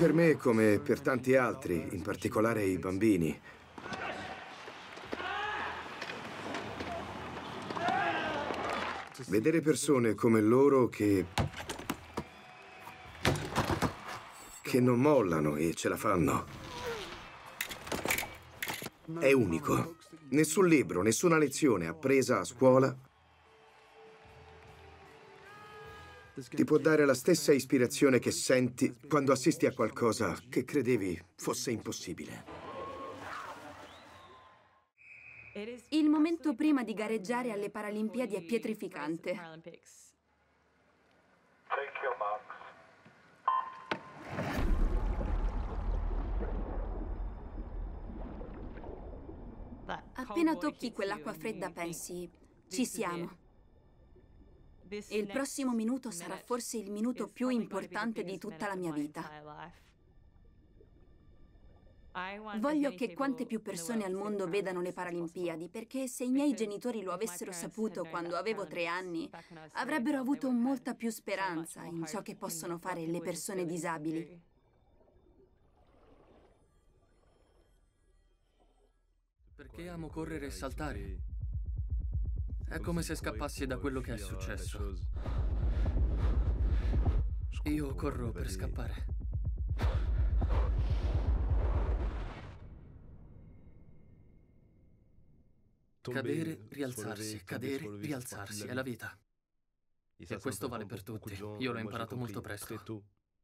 Per me, come per tanti altri, in particolare i bambini, vedere persone come loro che non mollano e ce la fanno è unico. Nessun libro, nessuna lezione appresa a scuola ti può dare la stessa ispirazione che senti quando assisti a qualcosa che credevi fosse impossibile. Il momento prima di gareggiare alle Paralimpiadi è pietrificante. Appena tocchi quell'acqua fredda pensi, ci siamo. E il prossimo minuto sarà forse il minuto più importante di tutta la mia vita. Voglio che quante più persone al mondo vedano le Paralimpiadi, perché se i miei genitori lo avessero saputo quando avevo 3 anni, avrebbero avuto molta più speranza in ciò che possono fare le persone disabili. Perché amo correre e saltare. È come se scappassi da quello che è successo. Io corro per scappare. Cadere, rialzarsi, cadere, rialzarsi, è la vita. E questo vale per tutti. Io l'ho imparato molto presto.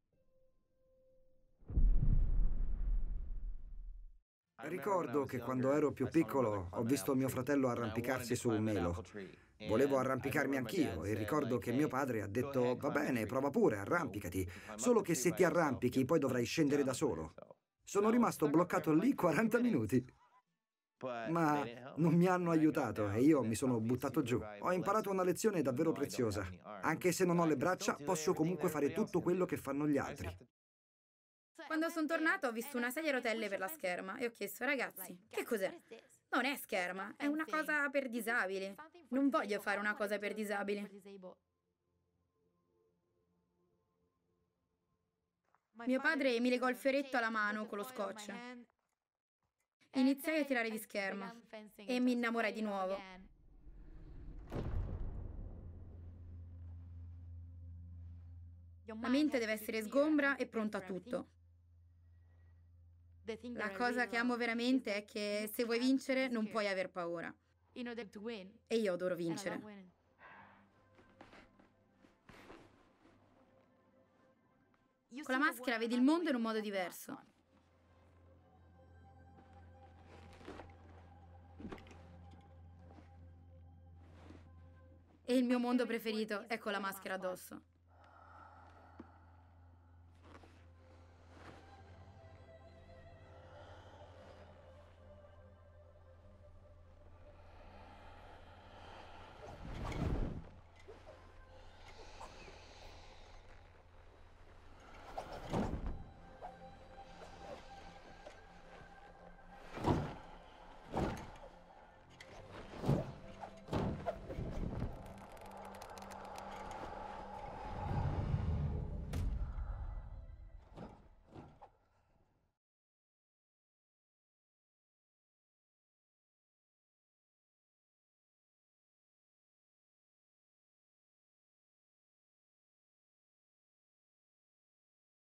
Ricordo che quando ero più piccolo ho visto mio fratello arrampicarsi su un melo. Volevo arrampicarmi anch'io e ricordo che mio padre ha detto: va bene, prova pure, arrampicati, solo che se ti arrampichi poi dovrai scendere da solo. Sono rimasto bloccato lì 40 minuti. Ma non mi hanno aiutato e io mi sono buttato giù. Ho imparato una lezione davvero preziosa. Anche se non ho le braccia, posso comunque fare tutto quello che fanno gli altri. Quando sono tornato ho visto una sedia a rotelle per la scherma e ho chiesto: ragazzi, che cos'è? Non è scherma, è una cosa per disabili. Non voglio fare una cosa per disabili. Mio padre mi legò il fioretto alla mano con lo scotch. Iniziai a tirare di scherma e mi innamorai di nuovo. La mente deve essere sgombra e pronta a tutto. La cosa che amo veramente è che se vuoi vincere non puoi aver paura. E io adoro vincere. Con la maschera vedi il mondo in un modo diverso. E il mio mondo preferito è con la maschera addosso.